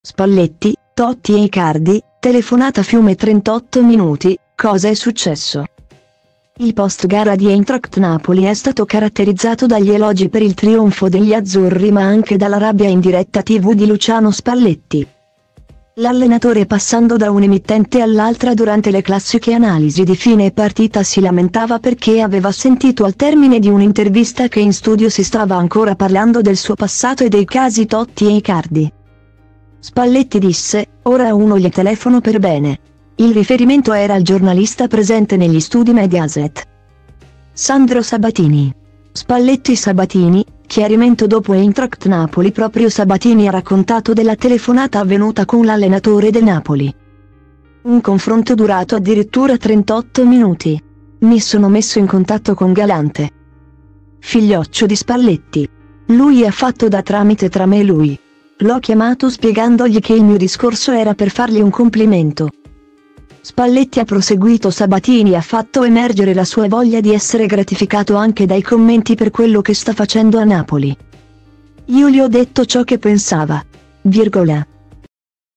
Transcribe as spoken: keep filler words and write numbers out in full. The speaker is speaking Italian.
Spalletti, Totti e Icardi, telefonata Fiume trentotto minuti, cosa è successo? Il post gara di Eintracht Napoli è stato caratterizzato dagli elogi per il trionfo degli azzurri ma anche dalla rabbia in diretta tivù di Luciano Spalletti. L'allenatore, passando da un'emittente all'altra durante le classiche analisi di fine partita, si lamentava perché aveva sentito al termine di un'intervista che in studio si stava ancora parlando del suo passato e dei casi Totti e Icardi. Spalletti disse: "Ora uno gli telefono per bene". Il riferimento era al giornalista presente negli studi Mediaset, Sandro Sabatini. Spalletti Sabatini, chiarimento dopo Eintracht Napoli. Proprio Sabatini ha raccontato della telefonata avvenuta con l'allenatore del Napoli. Un confronto durato addirittura trentotto minuti. Mi sono messo in contatto con Galante, figlioccio di Spalletti. Lui ha fatto da tramite tra me e lui. L'ho chiamato spiegandogli che il mio discorso era per fargli un complimento. Spalletti ha proseguito. Sabatini ha fatto emergere la sua voglia di essere gratificato anche dai commenti per quello che sta facendo a Napoli. Io gli ho detto ciò che pensava. Virgola.